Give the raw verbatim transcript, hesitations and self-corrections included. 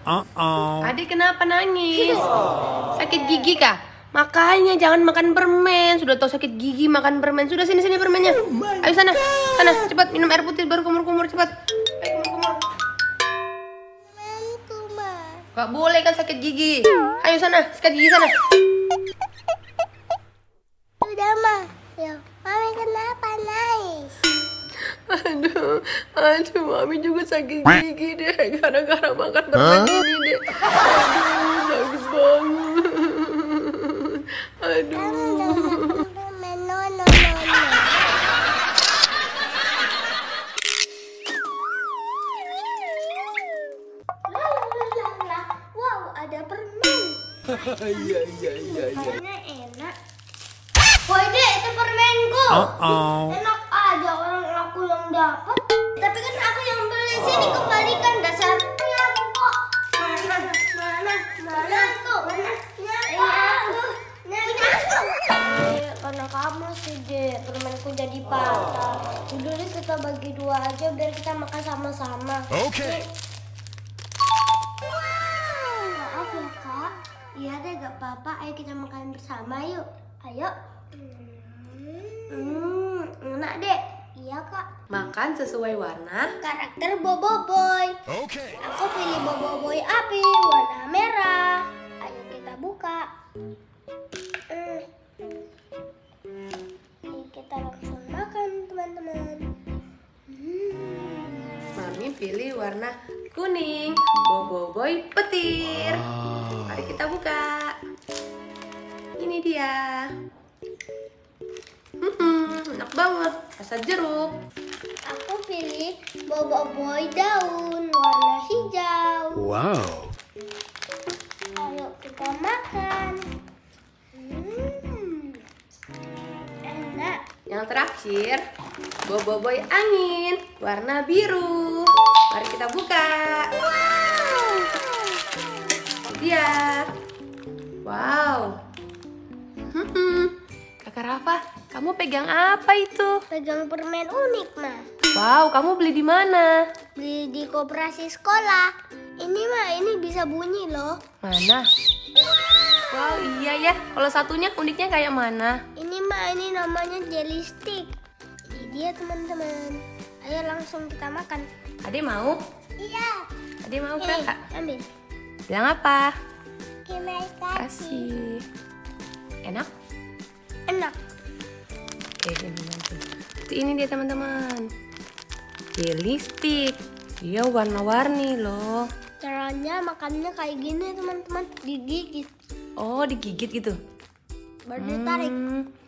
Uh-oh. Adik kenapa nangis? Sakit gigi kah? Makanya jangan makan permen. Sudah tahu sakit gigi makan permen. Sudah sini sini permennya. Ayo sana, sana cepat minum air putih baru kumur-kumur cepat. Ayo kumur-kumur. Gak boleh kan sakit gigi. Ayo sana, sikat gigi sana. Udah mah, ya. Mami kenapa nangis? Aduh, aduh, Mami juga sakit gigi deh gara-gara makan permen ini deh. Aduh, sakit banget. Aduh. Permen, no, no, no, no. Wow, ada permen. Iya, iya, iya, iya. Permennya enak. Woi dek, itu permenku. Uh-oh. Enak aja orang aku yang dapat. Tapi kan aku yang beli sini kembalikan dasarnya aku kok. Mana, mana, mana tuh? Mana? Aku, eh, karena kamu sih dek, permenku jadi patah. Udah deh kita bagi dua aja biar kita makan sama-sama. Oke. Maaf ya kak. Iya deh gak apa-apa. Ayo kita makan bersama yuk. Ayo. Hmm, enak deh. Iya kak. Makan sesuai warna. Karakter Bobo Boy. Oke. Aku pilih Bobo Boy api warna merah. Ayo kita buka. Hmm. Ini kita langsung makan teman-teman. Hmm. Mami pilih warna kuning. Bobo Boy petir. Mari kita buka. Ini dia. Hmm, enak banget, rasa jeruk. Aku pilih Bobo Boy daun warna hijau. Wow. Ayo kita makan. Hmm. Enak. Yang terakhir, Bobo Boy angin warna biru. Mari kita buka. Wow. Lihat. Wow. Hmm, Kakak Rafa, kamu pegang apa itu? Pegang permen unik mah. Wow, kamu beli di mana? Beli di koperasi sekolah. Ini mah ini bisa bunyi loh. Mana? Wow, iya ya. Kalau satunya uniknya kayak mana? Ini mah ini namanya jelly stick. Ini dia teman-teman. Ayo langsung kita makan. Adek mau? Iya. Adek mau Ini kakak? ambil. Bilang apa? Terima kasih. Kasih. Enak? Enak. Oke, ini nanti. Ini dia teman-teman. Jelly stick. Dia warna-warni loh. Caranya makannya kayak gini teman-teman, digigit Oh, digigit gitu. baru ditarik. Hmm,